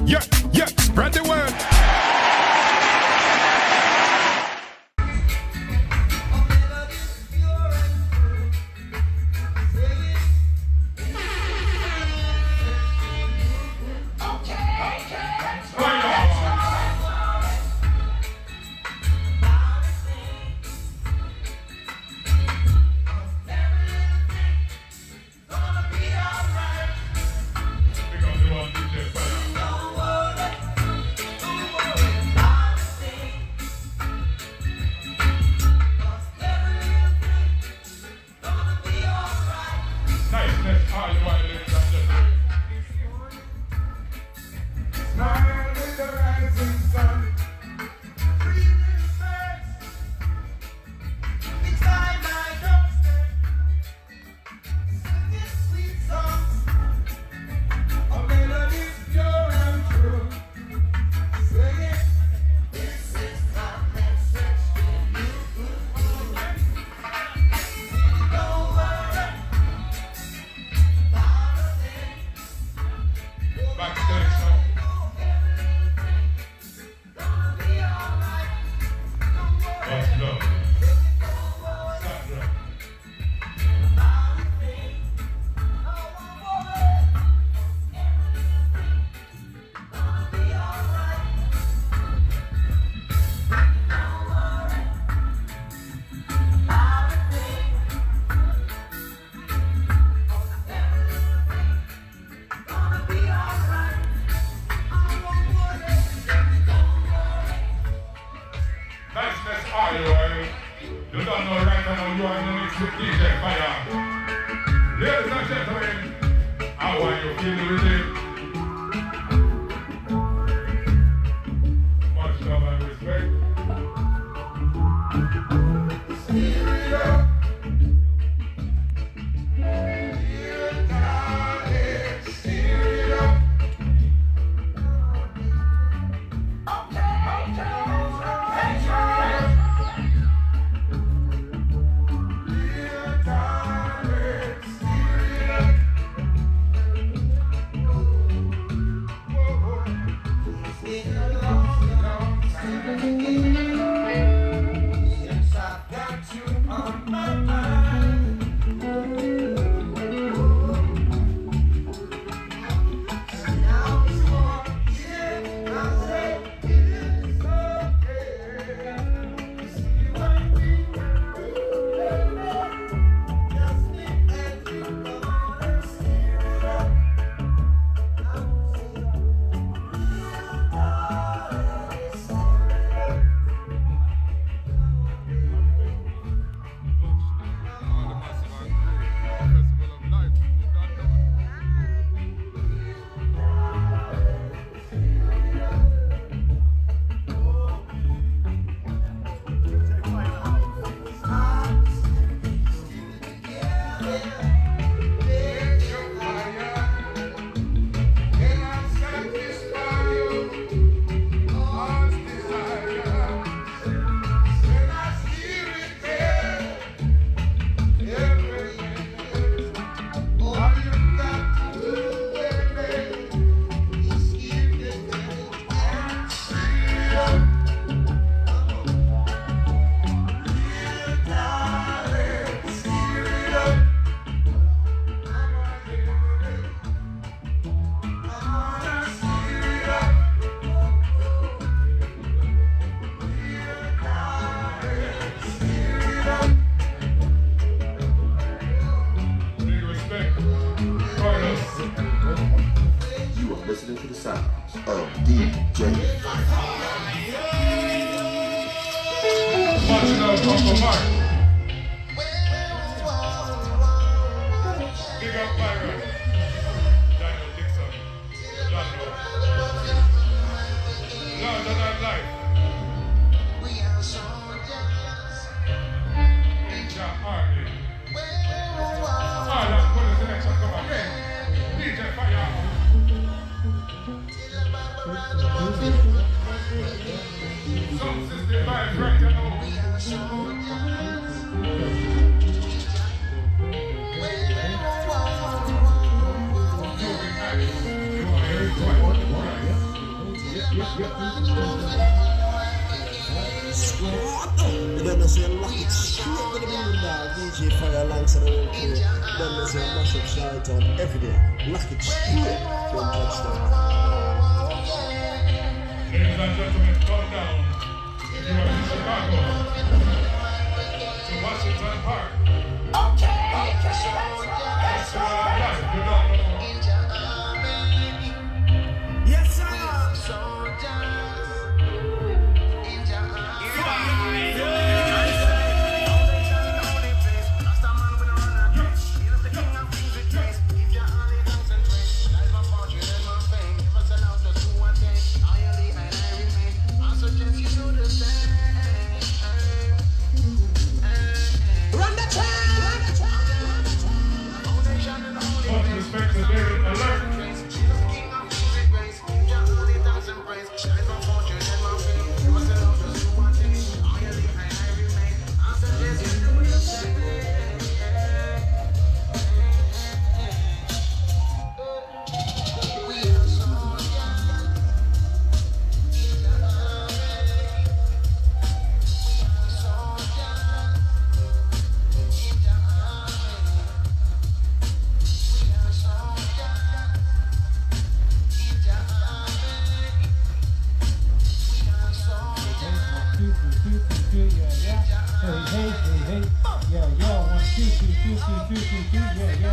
Yeah, yeah, spread the word. You don't know right now you are in the mix with DJ Fyre. Ladies and gentlemen, how are you feeling with it? Much love and respect. Steer it up. Listening to the sounds of DJ Fyre. Much love from Marten. Big up Fyre. Daniel Dixon. John Rowe. Larger than life. Ninja Army. All of the selection come again. DJ Fyre. Some system vibes right now. Then I say lock it straight to the building dog. DJ Fyre alongside the whole crew. Then I say mash up Chi-Town every day. Lock it straight to touchdown. Ladies and gentlemen, calm down. If you are in Chicago, to Washington Park. Okay. That's what I like. You don't know. Yes, sir. Hey, yeah, 1, 2, 2, 2, 2, 2, 2, 2, yeah.